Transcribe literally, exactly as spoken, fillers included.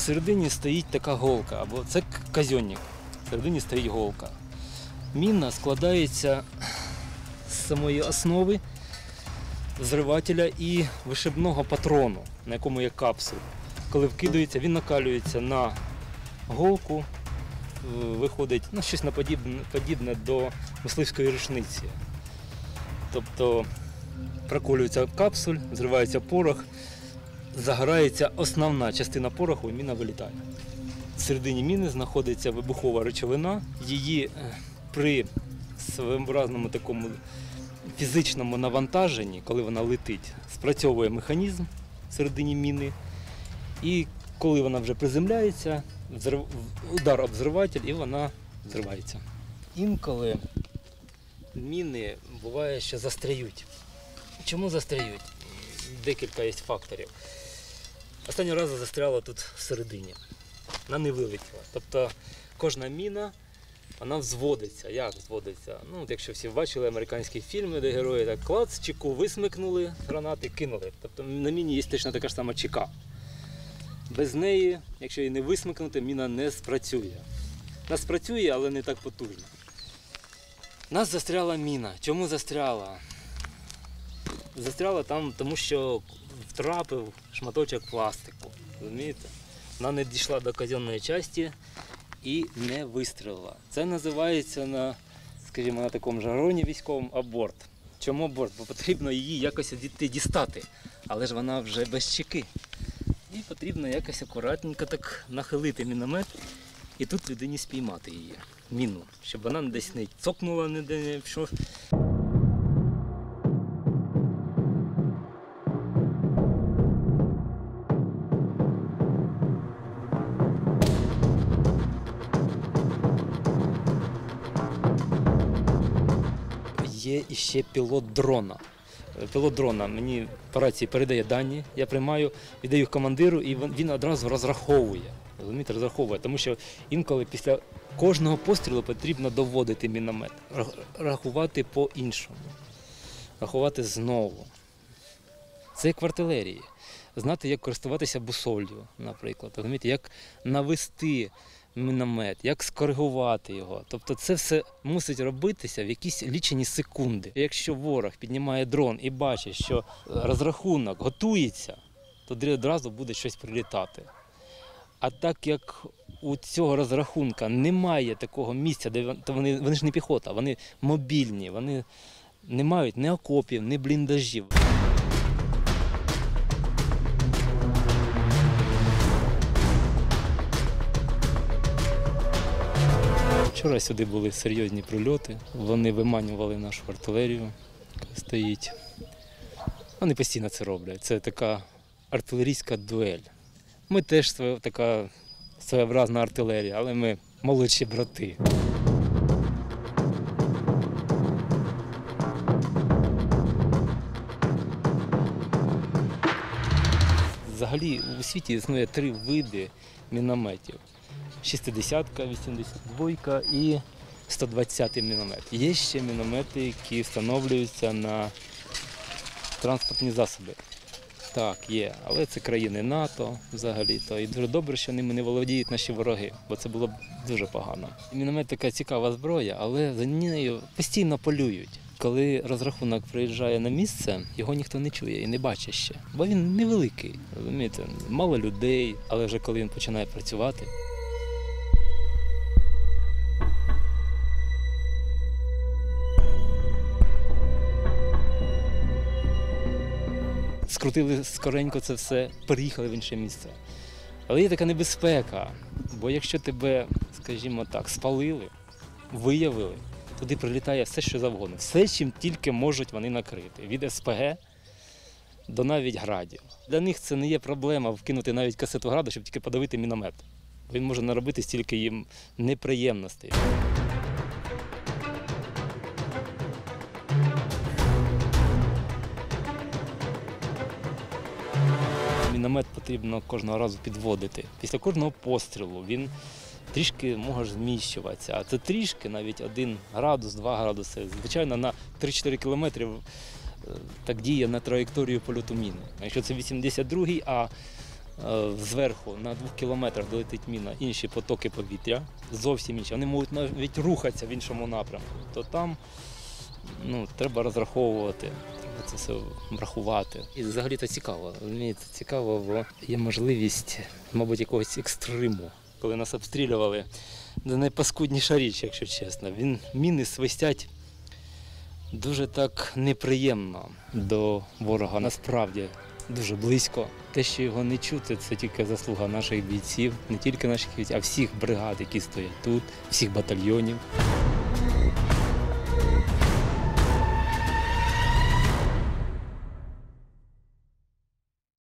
Всередині стоїть така голка, або це казьонник. Всередині стоїть голка. Міна складається з самої основи, взривателя і вишибного патрону, на якому є капсуль. Коли вкидується, він накалюється на голку, виходить ну, щось подібне, подібне до мисливської рушниці. Тобто проколюється капсуль, зривається порох, загорається основна частина пороху і міна вилітає. Всередині міни знаходиться вибухова речовина, її при своєобразному такому фізичному навантаженні, коли вона летить, спрацьовує механізм всередині міни, і коли вона вже приземляється, удар об взриватель і вона взривається. Інколи міни буває, що застряють. Чому застряють? Декілька є факторів. Останнього разу застряла тут всередині. Вона не вилетіла. Тобто кожна міна, вона взводиться. Як взводиться? Ну, от якщо всі бачили американські фільми, де герої так клац, чеку висмикнули, гранати кинули. Тобто на міні є точно така ж сама чека. Без неї, якщо її не висмикнути, міна не спрацює. Вона спрацює, але не так потужно. Нас застряла міна. Чому застряла? Застряла там, тому що втрапив шматочок пластику. Розумієте? Вона не дійшла до казенної частини і не вистрілила. Це називається на, скажімо, на такому жаргоні військовому аборт. Чому аборт? Бо потрібно її якось дістати, але ж вона вже без чеки. І потрібно якось акуратненько так нахилити міномет і тут людині спіймати її, міну, щоб вона десь не цокнула, не що. Є іще пілот дрона. Пілот дрона мені по рації передає дані, я приймаю, віддаю їх командиру і він одразу розраховує. Розумієте, розраховує, тому що інколи після кожного пострілу потрібно доводити міномет, рахувати по-іншому, рахувати знову. Це як в артилерії. Знати, як користуватися бусолью, наприклад, розумієте, як навести міномет, як скоригувати його. Тобто це все мусить робитися в якісь лічені секунди. Якщо ворог піднімає дрон і бачить, що розрахунок готується, то одразу буде щось прилітати. А так як у цього розрахунка немає такого місця, де то вони, вони ж не піхота, вони мобільні, вони не мають ні окопів, ні бліндажів. Вчора сюди були серйозні прильоти, вони виманювали нашу артилерію, яка стоїть. Вони постійно це роблять, це така артилерійська дуель. Ми теж така своєобразна артилерія, але ми молодші брати. Взагалі у світі існує три види мінометів. шістдесятка, вісімдесят два і сто двадцятий міномет. Є ще міномети, які встановлюються на транспортні засоби. Так, є, але це країни НАТО взагалі-то. І дуже добре, що ними не володіють наші вороги, бо це було б дуже погано. Міномет така цікава зброя, але за нею постійно полюють. Коли розрахунок приїжджає на місце, його ніхто не чує і не бачить ще, бо він невеликий, розумієте, мало людей, але вже коли він починає працювати. Скрутили скоренько це все, переїхали в інше місце. Але є така небезпека, бо якщо тебе, скажімо так, спалили, виявили, туди прилітає все, що завгодно. Все, чим тільки можуть вони накрити. Від ес пе ге до навіть градів. Для них це не є проблема вкинути навіть касету граду, щоб тільки подавити міномет. Він може наробити стільки їм неприємностей. Міномет потрібно кожного разу підводити. Після кожного пострілу він трішки може зміщуватися, а це трішки, навіть один градус, два градуси. Звичайно, на три-чотири кілометри так діє на траєкторію польоту міни. Якщо це вісімдесят другий, а е, зверху на двох кілометрах долетить міна, інші потоки повітря, зовсім інші, вони можуть навіть рухатися в іншому напрямку, то там ну, треба розраховувати, треба це все врахувати. І взагалі це цікаво, розумієте, цікаво, бо є можливість, мабуть, якогось екстриму. Коли нас обстрілювали, це найпаскудніша річ, якщо чесно. Він, міни свистять дуже так неприємно до ворога, насправді дуже близько. Те, що його не чути, це тільки заслуга наших бійців, не тільки наших бійців, а всіх бригад, які стоять тут, всіх батальйонів.